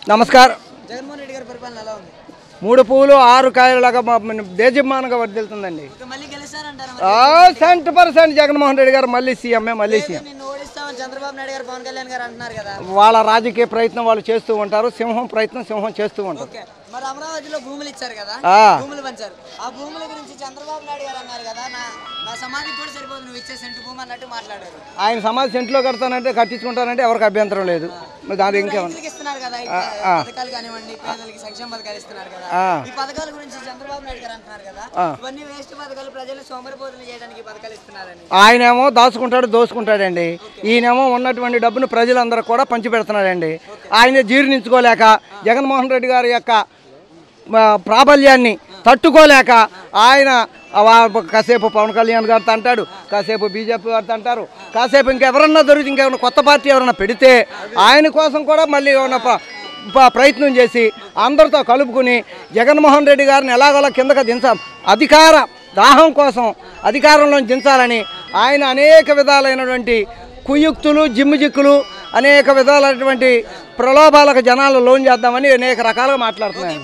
నమస్కారం. జగన్మోహన్ రెడ్డి గారి పరిపాలన ఎలా ఉంది? 3 పూలు 6 కాయలాగా దేశమానంగా వర్దిల్తుందండి. 100% జగన్మోహన్ రెడ్డి గారు మళ్ళీ సీఎం. చంద్రబాబు నాయుడు గారు, పవన్ కళ్యాణ్ గారు అంటున్నారు కదా, వాళ్ళ రాజకీయ ప్రయత్నం వాళ్ళు చేస్తూ ఉంటారు. సింహం ప్రయత్నం సింహం చేస్తూ ఉంటారు. మరి అమరావతిలో భూములు ఇచ్చారు కదా, భూములు పంచారు. ఆ భూముల గురించి చంద్రబాబు నాయుడు గారు అన్నారు కదా, నా సమాధికి కూడా సరిపోదు నువ్వు ఇచ్చే సెంటు భూమి అన్నట్టు మాట్లాడారు. ఆయన సమాధి సెంట్లో కడతానంటే కట్టించుకుంటానంటే ఎవరికి అభ్యంతరం లేదు. దాని ఇంకేమన్నా ఇస్తున్నారు కదా, పథకాలు కానివ్వండి, పేదలకి సంక్షేమ పథకాలు ఇస్తున్నారు కదా, ఈ పథకాల గురించి చంద్రబాబు నాయుడు గారు అంటున్నారు కదా, ఇవన్నీ వేస్ట్ పథకాలు, ప్రజలు సోమరిపోతులు చేయడానికి పథకాలు ఇస్తున్నారని. ఆయనేమో దాచుకుంటాడు, దోసుకుంటాడండి. ఈయనేమో ఉన్నటువంటి డబ్బును ప్రజలందరూ కూడా పంచి పెడుతున్నాడండి. ఆయన జీర్ణించుకోలేక జగన్మోహన్ రెడ్డి గారి యొక్క ప్రాబల్యాన్ని తట్టుకోలేక ఆయన కాసేపు పవన్ కళ్యాణ్ గారితో అంటాడు, కాసేపు బీజేపీ గారితో అంటారు, కాసేపు ఇంకెవరన్నా దొరికి ఇంకేమైనా కొత్త పార్టీ ఎవరన్నా పెడితే ఆయన కోసం కూడా మళ్ళీ ఏమన్నా ప్రయత్నం చేసి అందరితో కలుపుకుని జగన్మోహన్ రెడ్డి గారిని ఎలాగోలా కిందకు అధికార దాహం కోసం అధికారంలో దించాలని ఆయన అనేక విధాలైనటువంటి కుయుక్తులు, జిమ్ముజిక్కులు, అనేక విధాలైనటువంటి ప్రలోభాలకు జనాలు లోన్ చేద్దామని అనేక రకాలుగా మాట్లాడుతున్నాయి.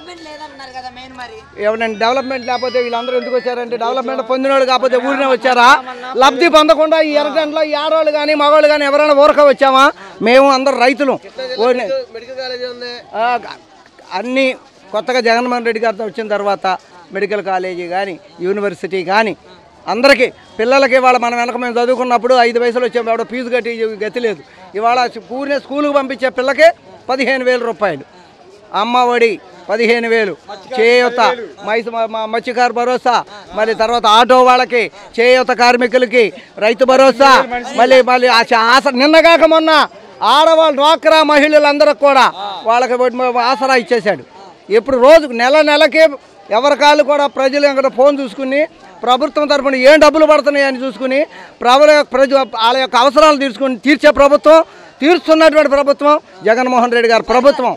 ఎవరండి డెవలప్మెంట్ లేకపోతే వీళ్ళందరూ ఎందుకు వచ్చారంటే, డెవలప్మెంట్ పొందినోళ్ళు కాకపోతే ఊరినే వచ్చారా? లబ్ధి పొందకుండా ఈ ఎర్రగంటలో ఈ ఆడవాళ్ళు కానీ మగవాళ్ళు కానీ ఎవరైనా ఊరక వచ్చామా? మేము అందరు రైతులు. అన్నీ కొత్తగా జగన్మోహన్ రెడ్డి గారితో వచ్చిన తర్వాత మెడికల్ కాలేజీ కానీ యూనివర్సిటీ కానీ అందరికీ పిల్లలకి ఇవాళ మనం వెనక మేము చదువుకున్నప్పుడు 5 వయసులు వచ్చాము, ఎవడో ఫీజు కట్టి గతి లేదు. ఇవాళ ఊరినే స్కూల్కి పంపించే పిల్లకే 15,000 రూపాయలు, అమ్మ ఒడి 15,000, చేయూత మత్స్యకారు భరోసా, మళ్ళీ తర్వాత ఆటో వాళ్ళకి చేయూత, కార్మికులకి రైతు భరోసా, మళ్ళీ నిన్నగాక మొన్న ఆడవాళ్ళు డ్వాక్రా మహిళలందరికి కూడా వాళ్ళకి ఆసరా ఇచ్చేశాడు. ఇప్పుడు రోజుకు నెలకే ఎవరి కాళ్ళు కూడా ప్రజలు ఎక్కడ ఫోన్ చూసుకుని ప్రభుత్వం తరఫున ఏం డబ్బులు పడుతున్నాయని చూసుకుని వాళ్ళ యొక్క అవసరాలు తీర్చే ప్రభుత్వం, తీరుస్తున్నటువంటి ప్రభుత్వం జగన్మోహన్ రెడ్డి గారి ప్రభుత్వం.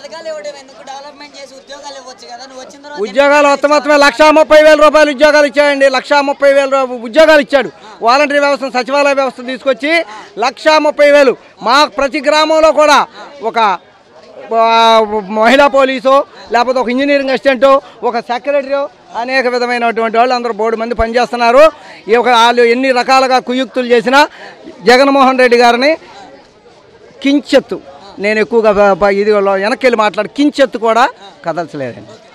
ఉద్యోగాలు మొత్తమే 1,30,000 రూపాయలు ఉద్యోగాలు ఇచ్చాయండి. 1,30,000 ఉద్యోగాలు ఇచ్చాడు. వాలంటరీ వ్యవస్థ, సచివాలయ వ్యవస్థ తీసుకొచ్చి 1,30,000 మా ప్రతి గ్రామంలో కూడా ఒక మహిళా పోలీసు, లేకపోతే ఒక ఇంజనీరింగ్ అసిస్టెంటు, ఒక సెక్రటరీ, అనేక విధమైనటువంటి వాళ్ళు అందరూ 3 మంది పనిచేస్తున్నారు. వాళ్ళు ఎన్ని రకాలుగా కుయుక్తులు చేసినా జగన్మోహన్ రెడ్డి గారిని కించెత్తు, నేను ఎక్కువగా ఇది వెనక్కి వెళ్ళి కించెత్తు కూడా కదల్చలేదండి.